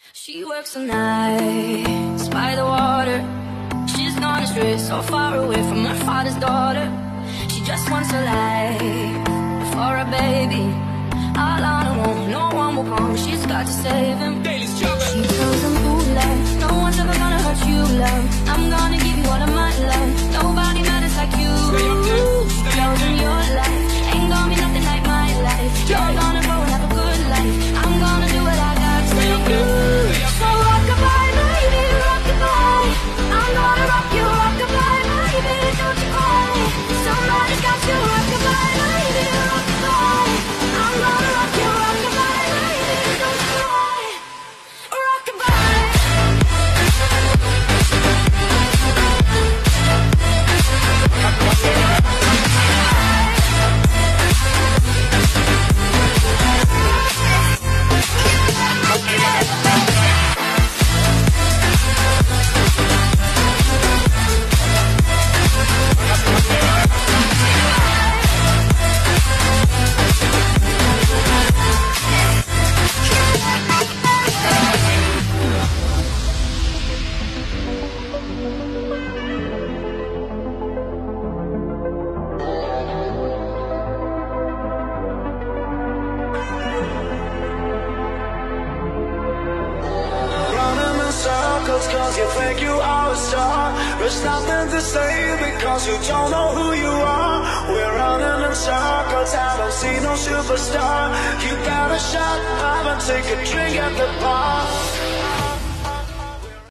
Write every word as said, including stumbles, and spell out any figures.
She works the nights by the water. She's gone astray, so far away from her father's daughter. She just wants a life for a baby. All on her own, no one will come. She's got to save him. She tells him, ooh, love, no one's ever gonna hurt you, love. I'm gonna give you all of my love. Nobody matters like you. She tells him your life ain't gonna be nothing like my life. You're gonna grow and have a good life. I'm gonna do what I got to do. So rock-a-bye, baby, rock-a-bye. I'm gonna rock you, rock-a-bye, baby, don't you cry. Somebody's got you, rock-a-bye, baby, rock-a-bye. I'm gonna rock you, rock-a-bye, baby, don't you cry. Rock-a-bye. Cause you think you are a star. There's nothing to say because you don't know who you are. We're running in circles, I don't see no superstar. You got a shot, have a take a drink at the bar.